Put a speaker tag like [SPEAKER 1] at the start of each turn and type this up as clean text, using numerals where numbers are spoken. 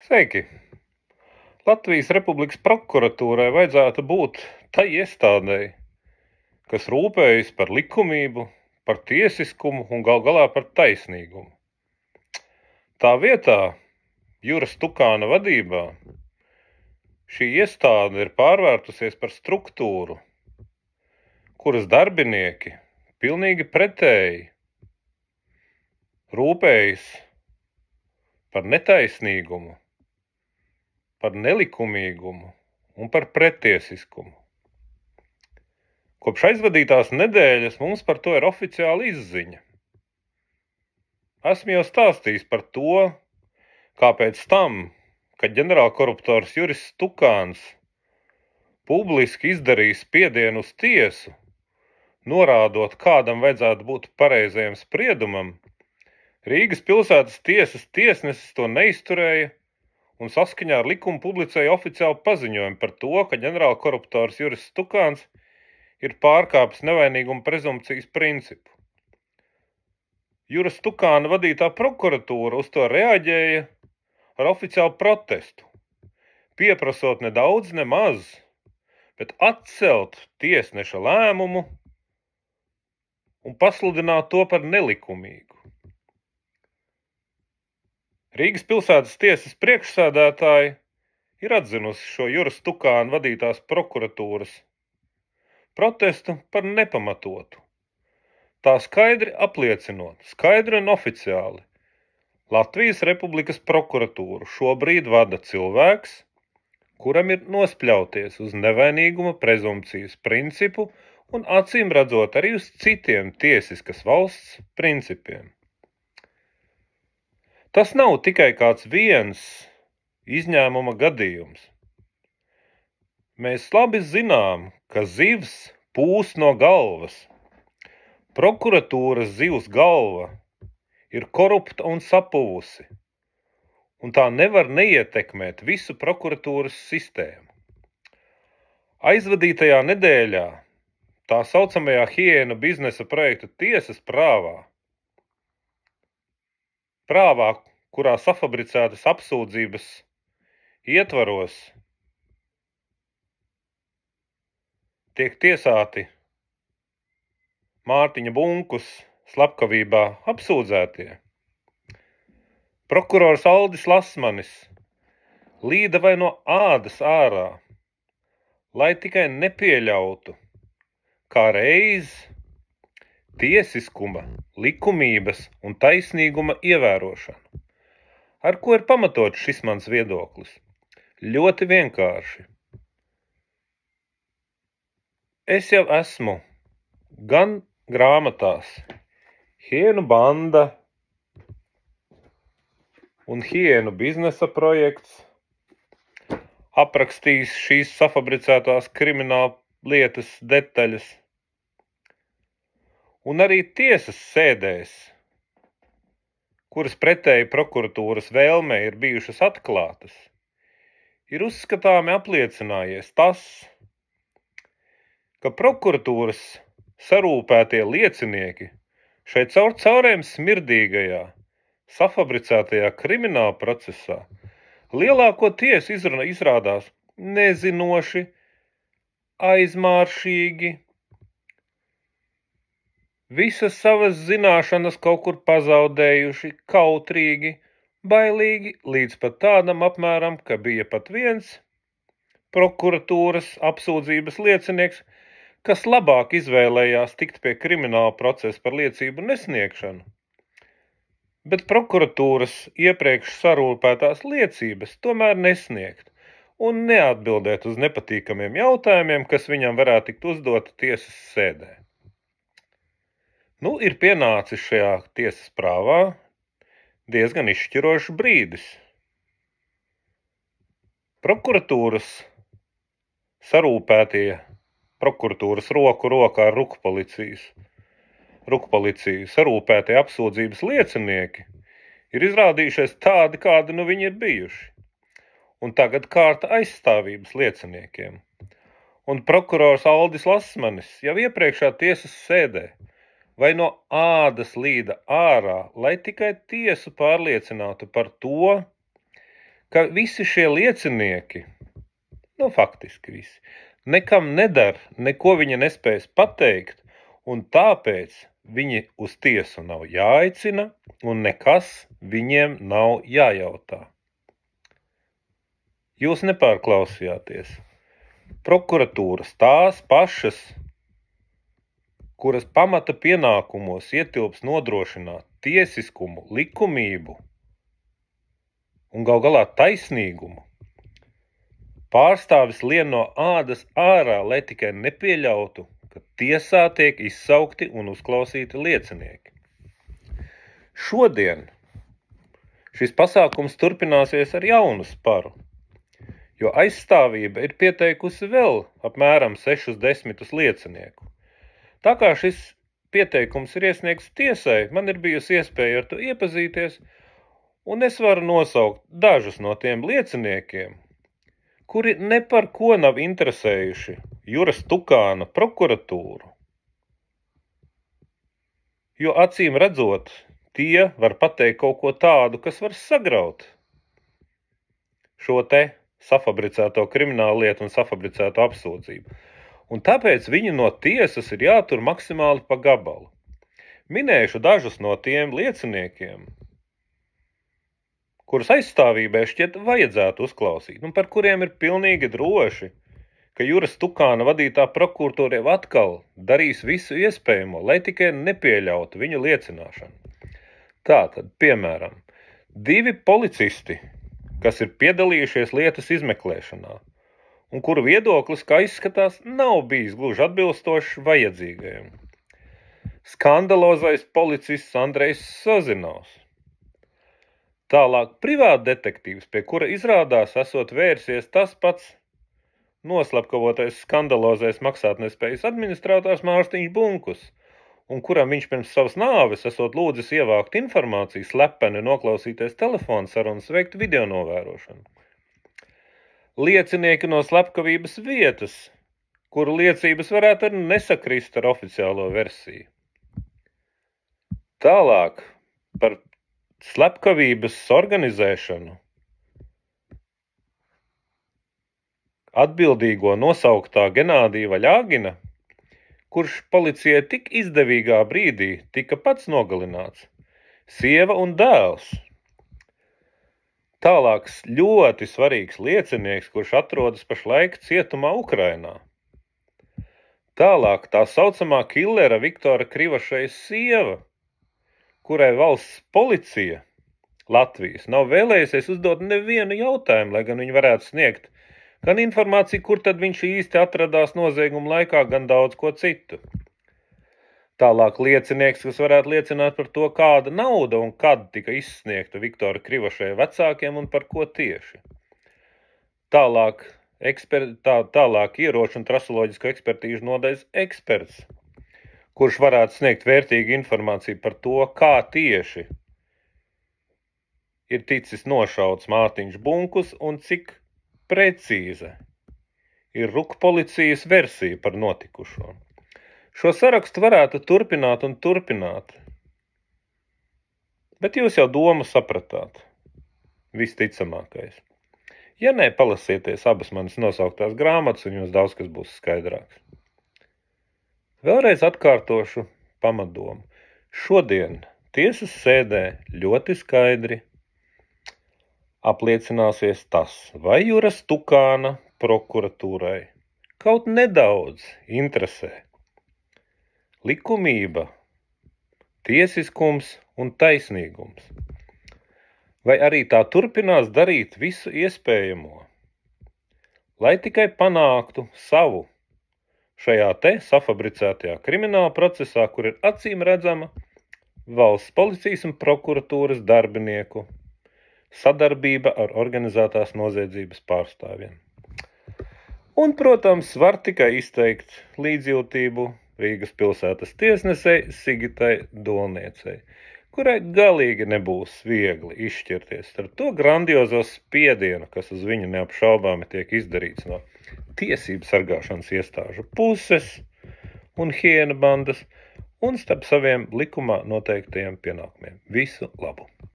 [SPEAKER 1] Sveiki! Latvijas Republikas prokuratūrai vajadzētu būt tai iestādei, kas rūpējas par likumību, par tiesiskumu un gal galā par taisnīgumu. Tā vietā Jura Stukāna vadībā šī iestāde ir pārvērtusies par struktūru, kuras darbinieki pilnīgi pretēji rūpējas par netaisnīgumu, par nelikumīgumu un par pretiesiskumu. Kopš aizvadītās nedēļas mums par to ir oficiāla izziņa. Esmu jau stāstījis par to, kāpēc tam, kad ģenerālkoruptors Juris Stukāns publiski izdarīja spiedienu uz tiesu, norādot, kādam vajadzētu būt pareizajam spriedumam, Rīgas pilsētas tiesas tiesnesis to neizturēja un saskaņā ar likumu publicēja oficiālu paziņojumu par to, ka ģenerālkoruptors Juris Stukāns ir pārkāpis nevainīguma prezumpcijas principu. Jura Stukāna vadītā prokuratūra uz to reaģēja ar oficiālu protestu, pieprasot ne daudz, ne maz, bet atcelt tiesneša lēmumu un pasludināt to par nelikumīgu. Rīgas pilsētas tiesas priekšsēdētāji ir atzinusi šo Jura Stukāna vadītās prokuratūras protestu par nepamatotu. Tā skaidri apliecinot, skaidri un oficiāli, Latvijas Republikas prokuratūru šobrīd vada cilvēks, kuram ir nospļauties uz nevainīguma prezumpcijas principu un acīm redzot arī uz citiem tiesiskas valsts principiem. Tas nav tikai kāds viens izņēmuma gadījums. Mēs labi zinām, ka zivs pūs no galvas. Prokuratūras zivs galva ir korupta un sapuvusi, un tā nevar neietekmēt visu prokuratūras sistēmu. Aizvadītajā nedēļā tā saucamajā hiēnu biznesa projekta tiesas prāvā, kurā safabricētas apsūdzības ietvaros tiek tiesāti Mārtiņa Bunkus slepkavībā apsūdzētie. Prokurors Aldis Lasmanis līda vai no ādas ārā, lai tikai nepieļautu kā reiz tiesiskuma, likumības un taisnīguma ievērošanu. Ar ko ir pamatots šis mans viedoklis? Ļoti vienkārši. Es jau esmu gan grāmatās Hiēnu banda un Hiēnu biznesa projekts aprakstījis šīs safabricētās krimināla lietas detaļas. Un arī tiesas sēdēs, kuras pretēji prokuratūras vēlmē ir bijušas atklātas, ir uzskatāmi apliecinājies tas, ka prokuratūras sarūpētie liecinieki šai caurēm smirdīgajā, safabricētajā krimināla procesā lielākoties izrādās nezinoši, aizmāršīgi, visas savas zināšanas kaut kur pazaudējuši, kautrīgi, bailīgi, līdz pat tādam apmēram, ka bija pat viens prokuratūras apsūdzības liecinieks, kas labāk izvēlējās tikt pie krimināla procesa par liecību nesniegšanu, bet prokuratūras iepriekš sarūpētās liecības tomēr nesniegt un neatbildēt uz nepatīkamiem jautājumiem, kas viņam varētu tikt uzdoti tiesas sēdē. Ir pienācis šajā tiesas prāvā diezgan izšķirošs brīdis. Prokuratūras sarūpētie, prokuratūras roku rokā ar rukpoliciju sarūpētie apsūdzības liecinieki ir izrādījušies tādi, kādi viņi ir bijuši. Un tagad kārta aizstāvības lieciniekiem. Un prokurors Aldis Lasmanis jau iepriekšā tiesas sēdē vai no ādas līda ārā, lai tikai tiesu pārliecinātu par to, ka visi šie liecinieki, faktiski visi, nekam nedara, neko viņa nespējas pateikt, un tāpēc viņi uz tiesu nav jāaicina, un nekas viņiem nav jājautā. Jūs nepārklausījāties. Prokuratūras tās pašas, kuras pamata pienākumos ietilps nodrošināt tiesiskumu, likumību un gal galā taisnīgumu, pārstāvis lien no ādas ārā, lai tikai nepieļautu, ka tiesā tiek izsaukti un uzklausīti liecinieki. Šodien šis pasākums turpināsies ar jaunu sparu, jo aizstāvība ir pieteikusi vēl apmēram 6-10 liecinieku. Tā kā šis pieteikums ir iesniegts tiesai, man ir bijusi iespēja ar to iepazīties, un es varu nosaukt dažus no tiem lieciniekiem, kuri ne par ko nav interesējuši Juras Tukāna prokuratūru, jo acīm redzot, tie var pateikt kaut ko tādu, kas var sagraut šo te safabricēto kriminālu lietu un safabricēto apsūdzību. Un tāpēc viņi no tiesas ir jātur maksimāli pa gabalu. Minēšu dažus no tiem lieciniekiem, kurus aizstāvībai šķiet vajadzētu uzklausīt, un par kuriem ir pilnīgi droši, ka Juras Tukāna vadītā prokuratūra jau atkal darīs visu iespējamo, lai tikai nepieļautu viņu liecināšanu. Tātad, piemēram, 2 policisti, kas ir piedalījušies lietas izmeklēšanā, un kuru viedoklis, kā izskatās, nav bijis gluži atbilstošs vajadzīgajam. Skandalozais policists Andrejs Sozinovs. Tālāk privātdetektīvs, pie kura izrādās esot vērsies tas pats noslapkavotais skandalozais maksātnespējas administrators Mārtiņš Bunkus, un kuram viņš pirms savas nāves esot lūdzis ievākt informāciju, slepeni noklausīties telefonu sarunas, veikt video novērošanu. Liecinieki no slepkavības vietas, kuru liecības varētu arī nesakrist ar oficiālo versiju. Tālāk par slepkavības organizēšanu atbildīgo nosauktā Genādija Vaļāgina, kurš policijai tik izdevīgā brīdī tika pats nogalināts, sieva un dēls. Tālāks ļoti svarīgs liecinieks, kurš atrodas pašlaik cietumā Ukrainā. Tālāk tā saucamā killera Viktora Krivašejas sieva, kurai valsts policija Latvijas nav vēlējusies uzdot nevienu jautājumu, lai gan viņi varētu sniegt gan informāciju, kur tad viņš īsti atradās nozieguma laikā, gan daudz ko citu. Tālāk liecinieks, kas varētu liecināt par to, kāda nauda un kad tika izsniegta Viktora Krivašeja vecākiem un par ko tieši. Tālāk ieroču un trasoloģisko ekspertīžu nodaļas eksperts, kurš varētu sniegt vērtīgu informāciju par to, kā tieši ir ticis nošauts Mārtiņš Bunkus un cik precīza ir rukpolicijas versija par notikušo. Šo sarakstu varētu turpināt un turpināt, bet jūs jau domu sapratāt, visticamākais. Ja nē, palasieties abas manas nosauktās grāmatas, un jums daudz kas būs skaidrāks. Vēlreiz atkārtošu pamatdomu. Šodien tiesas sēdē ļoti skaidri apliecināsies tas, vai Juras Tukāna prokuratūrai kaut nedaudz interesē likumība, tiesiskums un taisnīgums, vai arī tā turpinās darīt visu iespējamo, lai tikai panāktu savu šajā te safabricētajā krimināla procesā, kur ir acīm redzama valsts policijas un prokuratūras darbinieku sadarbība ar organizētās noziedzības pārstāvjiem. Un, protams, var tikai izteikt līdzjūtību Rīgas pilsētas tiesnesei Sigitai Dolniecei, kurai galīgi nebūs viegli izšķirties ar to grandiozo spiedienu, kas uz viņu neapšaubāmi tiek izdarīts no tiesību sargāšanas iestāžu puses un hiena bandas un starp saviem likumā noteiktajiem pienākumiem. Visu labu!